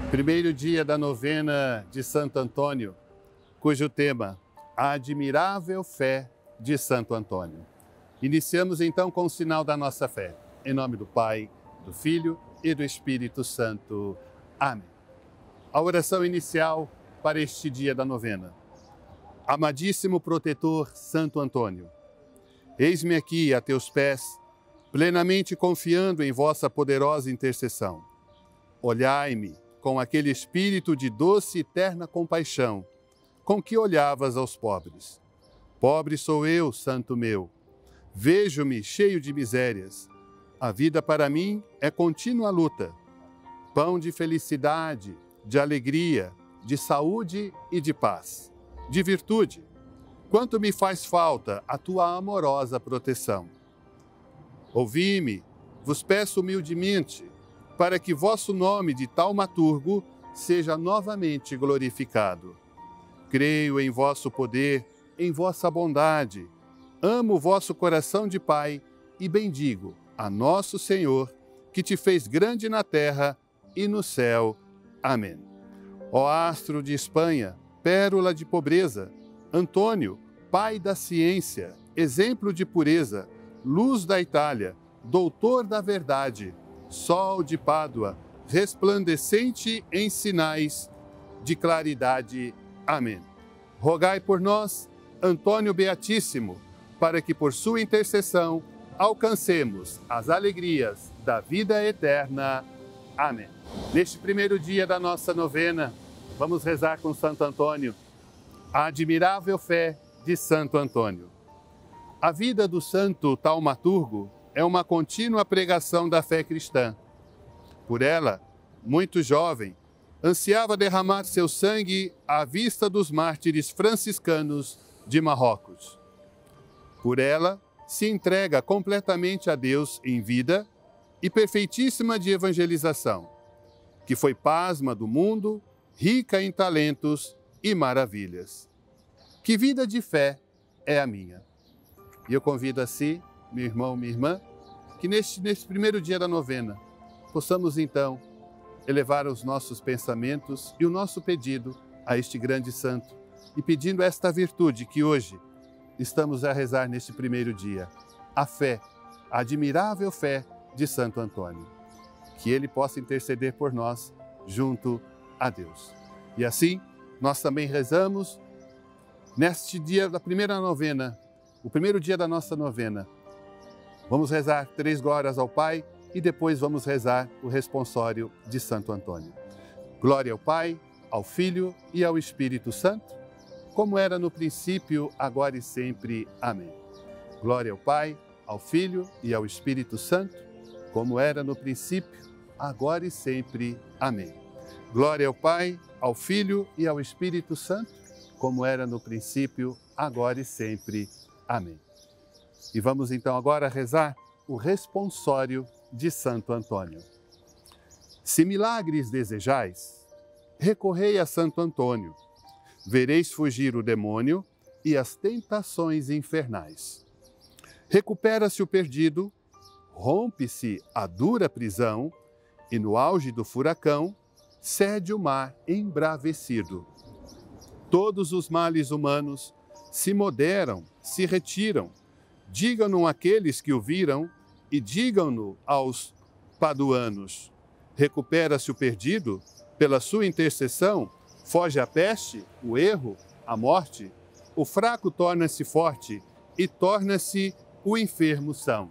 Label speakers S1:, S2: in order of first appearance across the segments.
S1: Primeiro dia da novena de Santo Antônio, cujo tema, a admirável fé de Santo Antônio. Iniciamos então com o sinal da nossa fé. Em nome do Pai, do Filho e do Espírito Santo. Amém. A oração inicial para este dia da novena. Amadíssimo protetor Santo Antônio, eis-me aqui a teus pés, plenamente confiando em vossa poderosa intercessão. Olhai-me com aquele espírito de doce e terna compaixão, com que olhavas aos pobres. Pobre sou eu, santo meu. Vejo-me cheio de misérias. A vida para mim é contínua luta. Pão de felicidade, de alegria, de saúde e de paz, de virtude. Quanto me faz falta a tua amorosa proteção. Ouvi-me, vos peço humildemente, para que vosso nome de taumaturgo seja novamente glorificado. Creio em vosso poder, em vossa bondade. Amo o vosso coração de Pai e bendigo a nosso Senhor, que te fez grande na terra e no céu. Amém. Ó astro de Espanha, pérola de pobreza, Antônio, pai da ciência, exemplo de pureza, luz da Itália, doutor da verdade, sol de Pádua, resplandecente em sinais de claridade. Amém. Rogai por nós, Antônio Beatíssimo, para que por sua intercessão alcancemos as alegrias da vida eterna. Amém. Neste primeiro dia da nossa novena, vamos rezar com Santo Antônio, a admirável fé de Santo Antônio. A vida do santo taumaturgo é uma contínua pregação da fé cristã. Por ela, muito jovem, ansiava derramar seu sangue à vista dos mártires franciscanos de Marrocos. Por ela, se entrega completamente a Deus em vida e perfeitíssima de evangelização, que foi pasma do mundo, rica em talentos e maravilhas. Que vida de fé é a minha? E eu convido a si, meu irmão, minha irmã, que neste primeiro dia da novena, possamos então elevar os nossos pensamentos e o nosso pedido a este grande santo e pedindo esta virtude que hoje estamos a rezar neste primeiro dia, a fé, a admirável fé de Santo Antônio. Que ele possa interceder por nós junto a Deus. E assim, nós também rezamos neste dia da primeira novena, o primeiro dia da nossa novena. Vamos rezar 3 glórias ao Pai e depois vamos rezar o responsório de Santo Antônio. Glória ao Pai, ao Filho e ao Espírito Santo, como era no princípio, agora e sempre. Amém. Glória ao Pai, ao Filho e ao Espírito Santo, como era no princípio, agora e sempre. Amém. Glória ao Pai, ao Filho e ao Espírito Santo, como era no princípio, agora e sempre. Amém. E vamos então agora rezar o responsório de Santo Antônio. Se milagres desejais, recorrei a Santo Antônio. Vereis fugir o demônio e as tentações infernais. Recupera-se o perdido, rompe-se a dura prisão, e no auge do furacão, cede o mar embravecido. Todos os males humanos se moderam, se retiram. Digam-no aqueles que o viram e digam-no aos paduanos. Recupera-se o perdido, pela sua intercessão, foge a peste, o erro, a morte, o fraco torna-se forte e torna-se o enfermo são.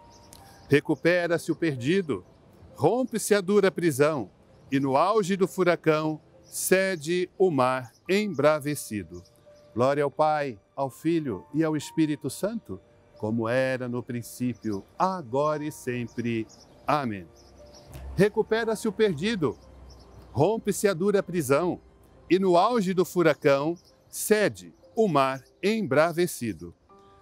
S1: Recupera-se o perdido, rompe-se a dura prisão, e no auge do furacão cede o mar embravecido. Glória ao Pai, ao Filho e ao Espírito Santo, como era no princípio, agora e sempre. Amém. Recupera-se o perdido, rompe-se a dura prisão, e no auge do furacão cede o mar embravecido.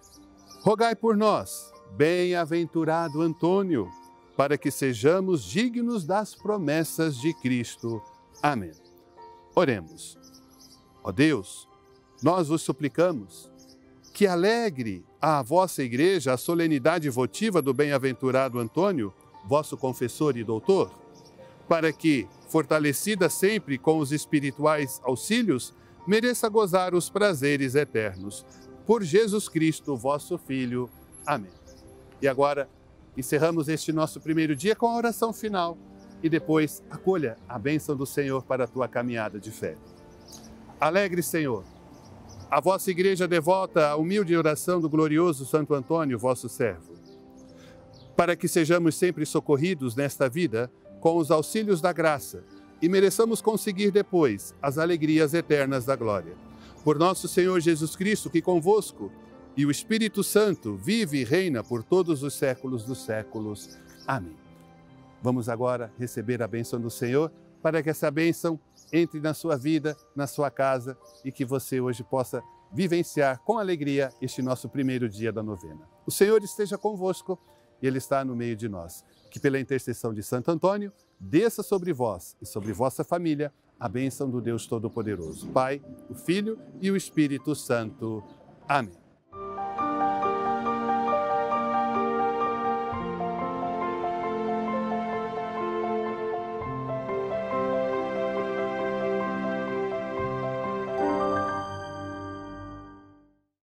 S1: Rogai por nós, bem-aventurado Antônio, para que sejamos dignos das promessas de Cristo. Amém. Oremos. Ó Deus, nós vos suplicamos que alegre a vossa Igreja a solenidade votiva do bem-aventurado Antônio, vosso confessor e doutor, para que, fortalecida sempre com os espirituais auxílios, mereça gozar os prazeres eternos. Por Jesus Cristo, vosso Filho. Amém. E agora, encerramos este nosso primeiro dia com a oração final e depois acolha a bênção do Senhor para a tua caminhada de fé. Alegre Senhor, a vossa igreja devota à humilde oração do glorioso Santo Antônio, vosso servo, para que sejamos sempre socorridos nesta vida com os auxílios da graça e mereçamos conseguir depois as alegrias eternas da glória. Por nosso Senhor Jesus Cristo, que convosco e o Espírito Santo vive e reina por todos os séculos dos séculos. Amém. Vamos agora receber a bênção do Senhor, para que essa bênção entre na sua vida, na sua casa e que você hoje possa vivenciar com alegria este nosso primeiro dia da novena. O Senhor esteja convosco e Ele está no meio de nós. Que pela intercessão de Santo Antônio, desça sobre vós e sobre vossa família a bênção do Deus Todo-Poderoso, Pai, o Filho e o Espírito Santo. Amém.